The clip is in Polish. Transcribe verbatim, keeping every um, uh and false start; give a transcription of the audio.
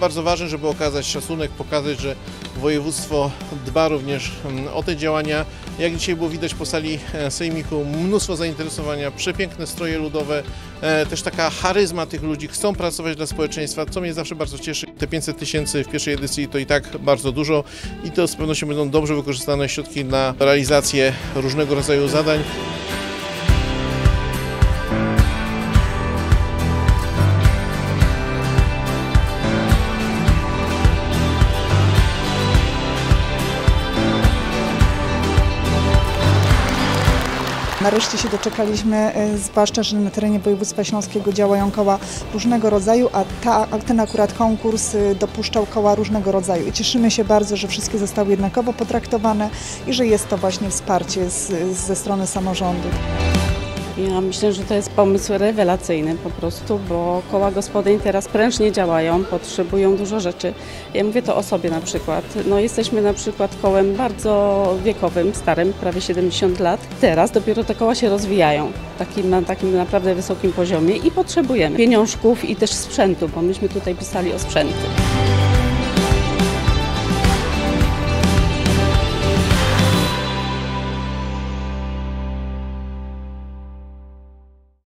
bardzo ważne, żeby okazać szacunek, pokazać, że województwo dba również o te działania. Jak dzisiaj było widać po sali sejmiku, mnóstwo zainteresowania, przepiękne stroje ludowe, też taka charyzma tych ludzi, chcą pracować dla społeczeństwa, co mnie zawsze bardzo cieszy. Te pięćset tysięcy w pierwszej edycji to i tak bardzo dużo i to z pewnością będą dobrze wykorzystane środki na realizację różnego rodzaju zadań. Nareszcie się doczekaliśmy, zwłaszcza, że na terenie województwa śląskiego działają koła różnego rodzaju, a, ta, a ten akurat konkurs dopuszczał koła różnego rodzaju. I cieszymy się bardzo, że wszystkie zostały jednakowo potraktowane i że jest to właśnie wsparcie z, ze strony samorządu. Ja myślę, że to jest pomysł rewelacyjny po prostu, bo koła gospodyń teraz prężnie działają, potrzebują dużo rzeczy. Ja mówię to o sobie na przykład. No, jesteśmy na przykład kołem bardzo wiekowym, starym, prawie siedemdziesiąt lat. Teraz dopiero te koła się rozwijają takim, na takim naprawdę wysokim poziomie i potrzebujemy pieniążków i też sprzętu, bo myśmy tutaj pisali o sprzęty.